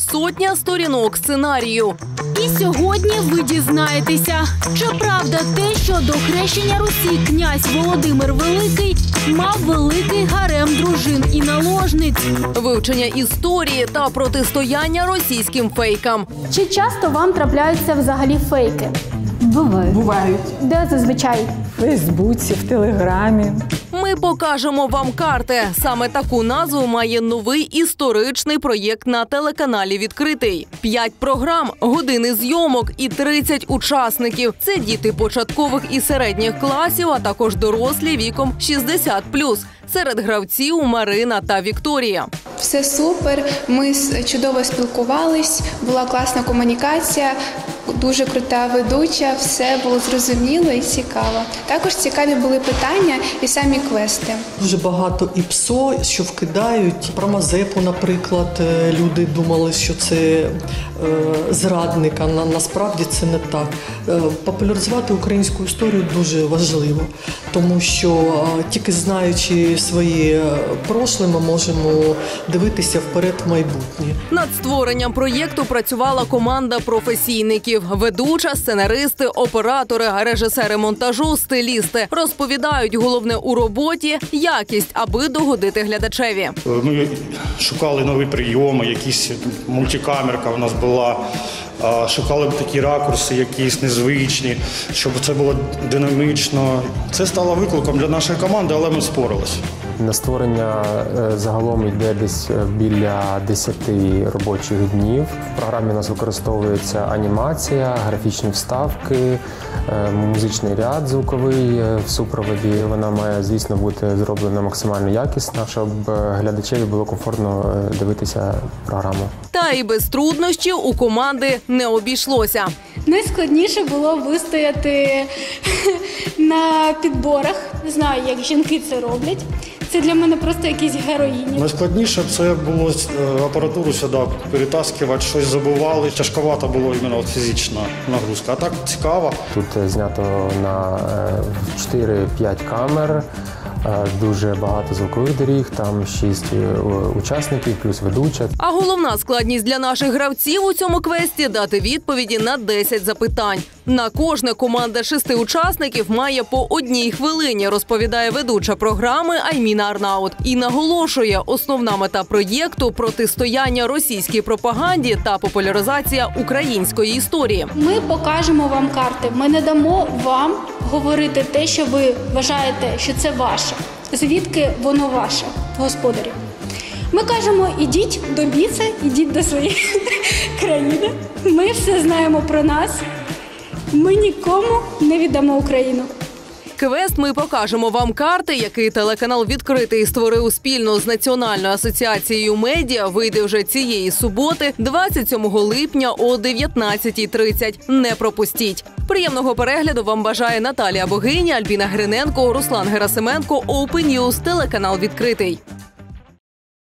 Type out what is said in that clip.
сотня сторінок сценарію. І сьогодні ви дізнаєтеся, чи правда те, що до хрещення Русі князь Володимир Великий мав великий гарем дружин і наложниць. Вивчення історії та протистояння російським фейкам. Чи часто вам трапляються взагалі фейки? Бувають. Де зазвичай? В Фейсбуці, в Телеграмі. Ми покажемо вам карти. Саме таку назву має новий історичний проєкт на телеканалі «Відкритий». 5 програм, години зйомок і 30 учасників. Це діти початкових і середніх класів, а також дорослі віком 60+. Серед гравців Марина та Вікторія. Все супер, ми чудово спілкувались, була класна комунікація, дуже крута ведуча, все було зрозуміло і цікаво. Також цікаві були питання і самі квести. Дуже багато і ПСО, що вкидають. Про Мазепу, наприклад, люди думали, що це зрадник, а насправді це не так. Популяризувати українську історію дуже важливо, тому що тільки знаючи своє прошле, ми можемо дивитися вперед в майбутнє. Над створенням проєкту працювала команда професійників. Ведуча, сценаристи, оператори, режисери монтажу, стилісти. Розповідають, головне у роботі – якість, аби догодити глядачеві. Ми шукали нові прийоми, якісь мультикамерка у нас була. Шукали б такі ракурси, якісь незвичні, щоб це було динамічно. Це стало викликом для нашої команди, але ми спорились. На створення загалом йде десь біля 10 робочих днів. В програмі у нас використовується анімація, графічні вставки, музичний ряд звуковий в супроводі. Вона має, звісно, бути зроблена максимально якісно, щоб глядачеві було комфортно дивитися програму. Та і без труднощів у команди не обійшлося. Найскладніше було вистояти на підборах. Не знаю, як жінки це роблять. Це для мене просто якісь героїні. Найскладніше це було апаратуру сюди перетаскувати, щось забували. Тяжковато було іменно фізична нагрузка, а так цікаво. Тут знято на 4-5 камер, дуже багато звукових доріг, там 6 учасників плюс ведуча. А головна складність для наших гравців у цьому квесті – дати відповіді на 10 запитань. На кожне команда 6 учасників має по 1 хвилині, розповідає ведуча програми Айміна Арнаут. І наголошує, основна мета проєкту – протистояння російській пропаганді та популяризація української історії. Ми покажемо вам карти. Ми не дамо вам говорити те, що ви вважаєте, що це ваше. Звідки воно ваше, господарі? Ми кажемо, ідіть до біса, ідіть до своєї країни. Ми все знаємо про нас. Ми нікому не віддамо Україну. Квест «Ми покажемо вам карти», який телеканал «Відкритий» створив спільно з Національною асоціацією медіа, вийде вже цієї суботи, 27 липня о 19:30. Не пропустіть. Приємного перегляду вам бажає Наталія Богиня, Альбіна Гриненко, Руслан Герасименко, Open News, телеканал «Відкритий».